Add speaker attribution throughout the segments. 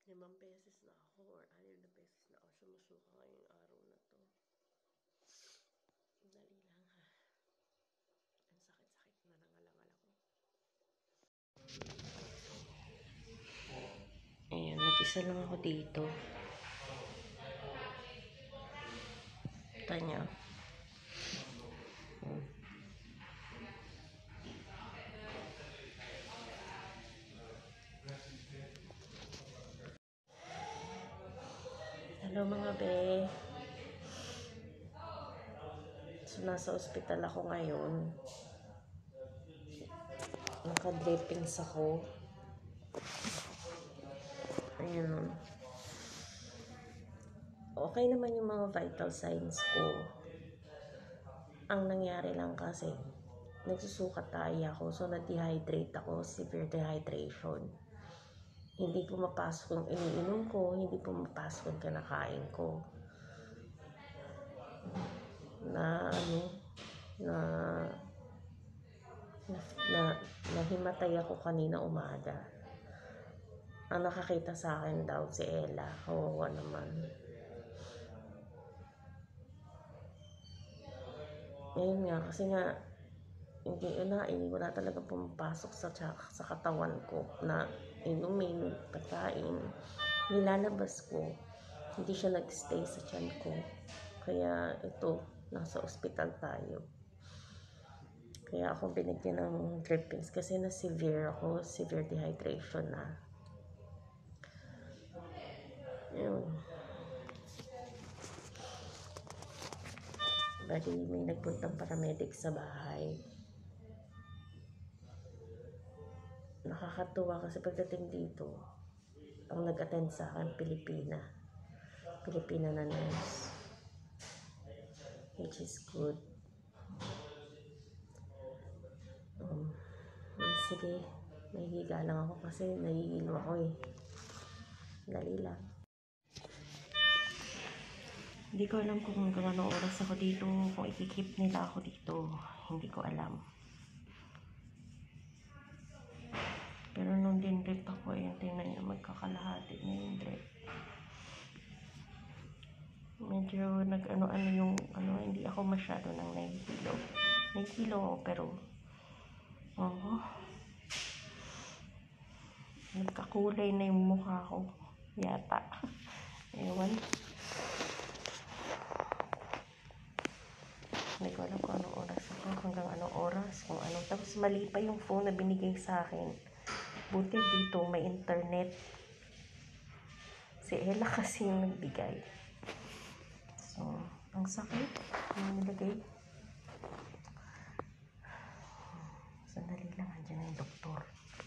Speaker 1: 5 beses na ako or 6 na beses na ako sumusuka ngayong araw na to. Dali lang ha. Ang sakit-sakit na nangalangal ako. Ayan, nag-isa lang ako dito. Ito nyo. Hello mga be. So, nasa ospital ako ngayon. Naka-drippings ako. Ayan. Okay naman yung mga vital signs ko. Ang nangyari lang kasi, nagsusukat tayo ako. So, na-dehydrate ako. Severe dehydration. Hindi pumapasok yung iniinom ko. Hindi pumapasok yung kinakain ko. Nahimatay ako kanina umaga. Ang nakakita sa akin daw si Ella. Kawawa naman. Ngayon nga, kasi nga hindi wala talaga pumapasok sa katawan ko na inumin, pagkain. Nilalabas ko, hindi siya nagstay sa tiyan ko. Kaya ito, nasa ospital tayo. Kaya ako binigyan ng drippings kasi na-severe ako, severe dehydration na. Yun. Bali, may nagpuntang paramedic sa bahay. Nakakatuwa kasi pagdating dito, ang nag-attend sa akin, Pilipina na nurse. Which is good. Sige, nahihiga lang ako kasi nahihilo ako eh. Dali lang. Hindi ko alam kung anong oras ako dito, kung ikikip nila ako dito. Hindi ko alam. Pero nung din-drip ako, yung tingnan nyo, magkakalahati na yung drip. Medyo hindi ako masyado nang nahihilo. Nahihilo ako pero, nagkakulay na yung mukha ko. Yata. Ewan. Hindi ko alam kung anong oras ako. Hanggang anong oras. Tapos mali pa yung phone na binigay sa akin. Buti dito may internet. Si Ella kasi yung nagbigay. So, ang sakit. Yung nilagay. Sandali lang. Andiyan na yung doktor.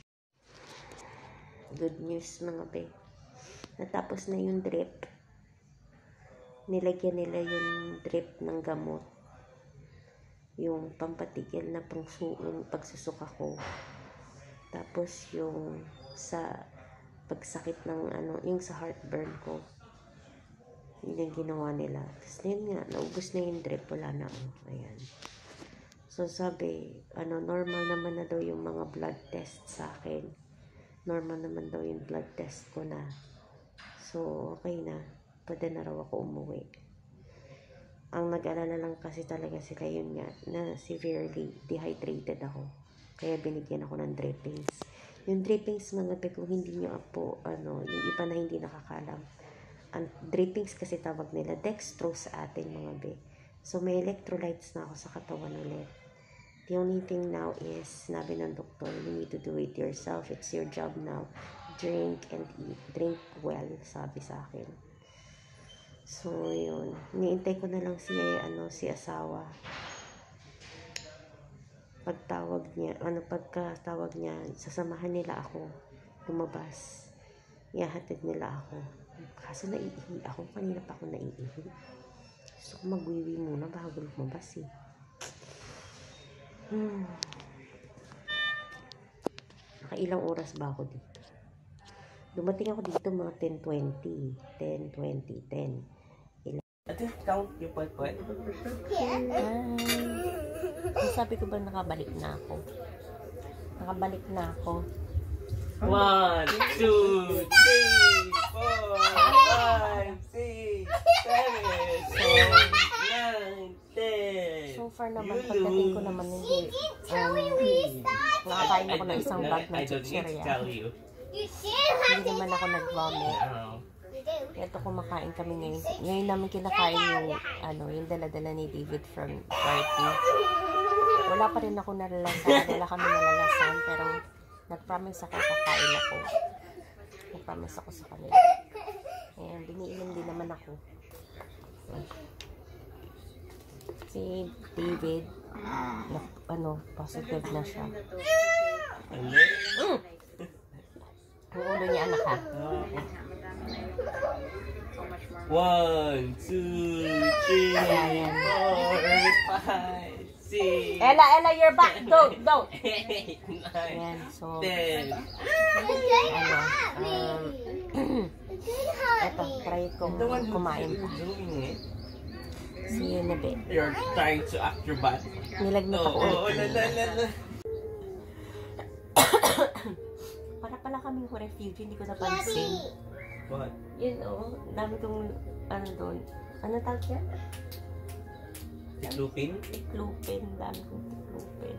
Speaker 1: Good news mga be. Natapos na yung drip. Nilagyan nila yung drip ng gamot. Yung pampatigil na pagsusuka ko. Tapos yung sa pagsakit ng yung sa heartburn ko. Yun yung ginawa nila. Tapos yun nga, naubos na yung drip. Wala na. Ayan. So sabi, normal naman na daw yung mga blood test sa akin. Normal naman daw yung blood test ko na. So, okay na. Pwede na raw ako umuwi. Ang nag-alala lang kasi talaga sila yun nga, na severely dehydrated ako. Kaya binigyan ako ng drippings. Yung drippings mga be, kung hindi nyo po, yung iba na hindi nakakalam. Ang drippings kasi tawag nila, dextrose sa atin mga be. So, may electrolytes na ako sa katawan ulit. The only thing now is, sinabi ng doktor, you need to do it yourself. It's your job now. Drink and eat. Drink well, sabi sa akin. So, yun. Niintay ko na lang si asawa. Pagkatawag niya, sasamahan nila ako. Lumabas. Ihahatid nila ako. Kaso naiihi ako. Kanina pa ako naiihi. Gusto ko magwiwi muna bago lumabas eh. Nakailang oras ba ako dito? Dumating ako dito mga 10:20. Count yung point. Sabi ko ba nakabalik na ako? Nakabalik na ako. 1, 2, 3, 4.
Speaker 2: 5, 6, 7, 8, 9, 10.
Speaker 1: So far naman, pagdating ko naman hindi. Nakakain ako ng isang bag ng chichirya. Hindi naman ako nag-vomit. Ito kumakain kami ngayon. Ngayon namin kinakain yung dala-dala ni David from party. Wala pa rin ako nalalasan. Wala kami nalalasan. Pero nag-promise ako kakain ako. Nag-promise ako sa kanila. Ayan, biniinom din naman ako. Si David, positive na siya. Ang ulo niya, anak ha.
Speaker 2: 1, 2, 3, 4, 5, 6.
Speaker 1: Ella, you're back. Don't.
Speaker 2: 8, 9,
Speaker 1: Ayan, so,
Speaker 2: 10.
Speaker 1: eto, try kong kumain pa. See you in a bit.
Speaker 2: You're trying to acrobat.
Speaker 1: Nilagnat ako ulit. Para pala kaming refugee, hindi ko napansin.
Speaker 2: What?
Speaker 1: Dami kong, doon. Ano tawag yan?
Speaker 2: Tiklupin?
Speaker 1: Tiklupin. Dami kong tiklupin.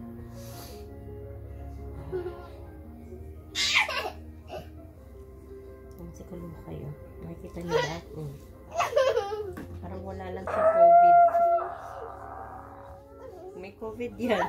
Speaker 1: Siguro kayo. Nakikita niyo ba? Parang wala lang sa COVID. May COVID yan.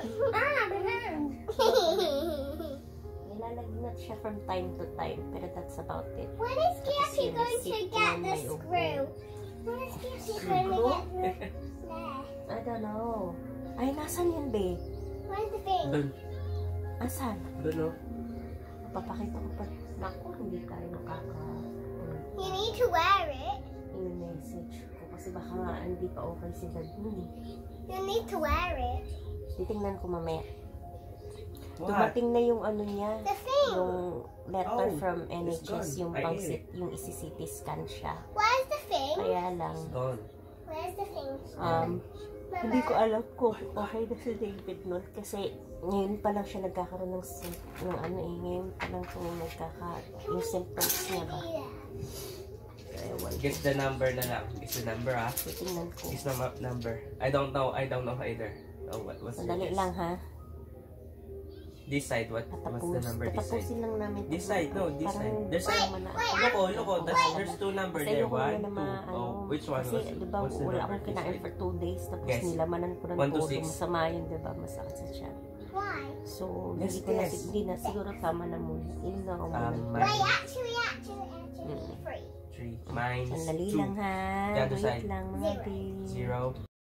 Speaker 1: Nilalagnat siya from time to time, pero that's about it.
Speaker 3: When is Cassie going to get the screw? When is Cassie going to get the...
Speaker 1: I don't know. Ay, nasan yun, babe?
Speaker 3: Where's the thing?
Speaker 2: Doon.
Speaker 1: Asan?
Speaker 2: Doon,
Speaker 1: Papakita ko pa. Naku, hindi tayo makaka...
Speaker 3: You need to wear it.
Speaker 1: I-message ko kasi baka nga hindi pa okay si dad nun eh.
Speaker 3: You need to wear it.
Speaker 1: Titingnan ko mamaya.
Speaker 2: What?
Speaker 1: Dumating na yung niya,
Speaker 3: The thing.
Speaker 1: yung letter from
Speaker 2: it's
Speaker 1: NHS,
Speaker 2: gone.
Speaker 1: yung isi-CT scan siya.
Speaker 3: Where's the thing?
Speaker 1: Kaya lang,
Speaker 2: Gone.
Speaker 3: Where's the thing?
Speaker 1: hindi ko alam kung okay na si David nun kasi ngayon pa lang siya nagkakaroon ng ngayon pa lang yung symptoms niya ba. Kaya wala.
Speaker 2: Get the number na lang. It's the number, ah.
Speaker 1: Titingnan ko.
Speaker 2: It's the map number. I don't know either. Oh, what's
Speaker 1: Sandali lang ha.
Speaker 2: This side, what's the number this side?
Speaker 1: Tatapusin lang namin.
Speaker 2: This side, no, this side. There's
Speaker 1: Look,
Speaker 2: there's two numbers there. 1, 2. Oh, which one?
Speaker 1: Kasi, diba,
Speaker 2: What's the
Speaker 1: wala
Speaker 2: number
Speaker 1: akong
Speaker 2: this
Speaker 1: kinain
Speaker 2: side?
Speaker 1: for 2 days. Tapos
Speaker 2: Yes.
Speaker 1: nilamanan ko ng
Speaker 2: 1 to
Speaker 1: todo.
Speaker 2: 6.
Speaker 1: Masama yun, diba? Masakit sa tiyan.
Speaker 3: Why?
Speaker 1: So,
Speaker 2: Yes,
Speaker 1: hindi ko
Speaker 2: yes.
Speaker 1: hindi na. Siguro tama na muna. Yun na ako muna.
Speaker 3: Wait, actually, 3.
Speaker 2: 3 minus
Speaker 1: Sandali
Speaker 2: 2.
Speaker 1: lang ha.
Speaker 2: The other
Speaker 1: Wait
Speaker 2: side.
Speaker 1: lang mga babe.
Speaker 2: 0.